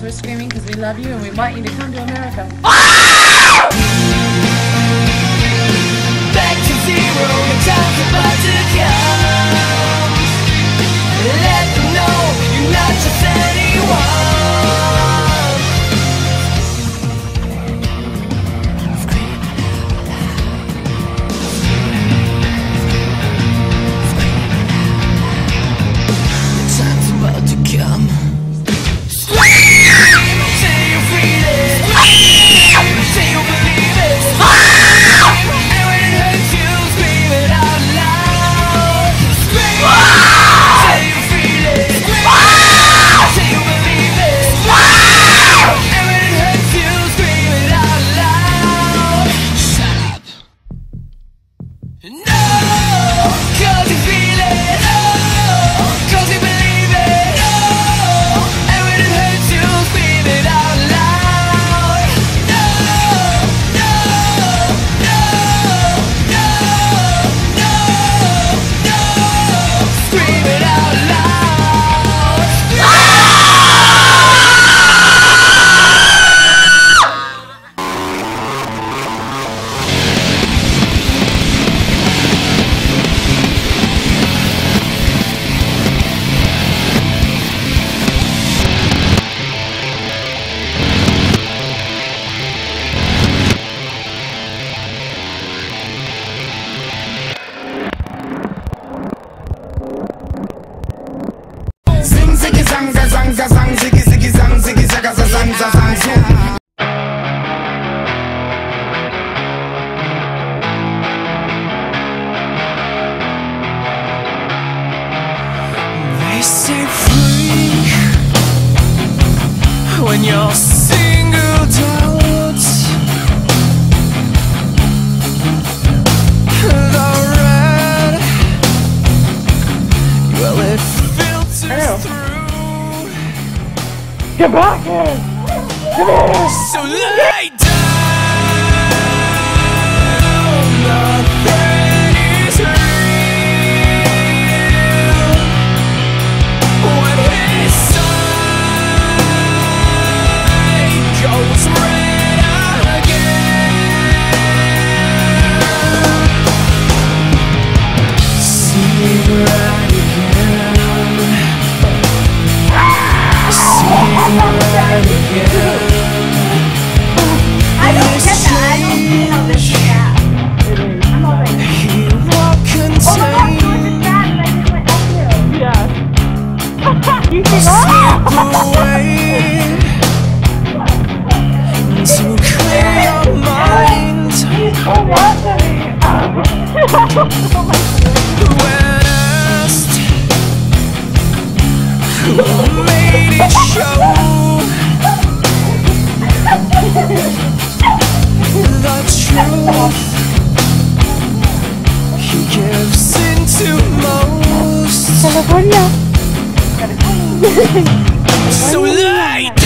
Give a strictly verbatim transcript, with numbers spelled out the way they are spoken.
we're screaming because we love you and we want you to come to America. Back to zero, the time's about to come. Let them know you're not just anyone. The time's about to come. Scream till you feel it. Scream till you believe it. And when it hurts you, scream it out loud. Scream till you feel it. Scream till you believe it. And when it hurts you, scream it out loud. Shut up. No, 'cause you feel it. No, 'cause you believe it. No, and when it hurts you, scream it out loud. No, no, no, no, no, no. Scream it out loud. Zing ziggy zang za zang za zang ziggy ziggy zang ziggy zaga za zang za zang zoom. They say free when you're singled out. The red, well, it filters through. Get back here! Come here! So lay down, nothing is real. When his side goes red again, see right again, see right again. I don't get that. I don't see how this is bad. I'm over it. He won't Oh my God, contain. yours is bad and I just went up here. Yeah. You can Slip away to clear your mind. Oh, what the When asked who made it show, the truth he gives into most. California. So late.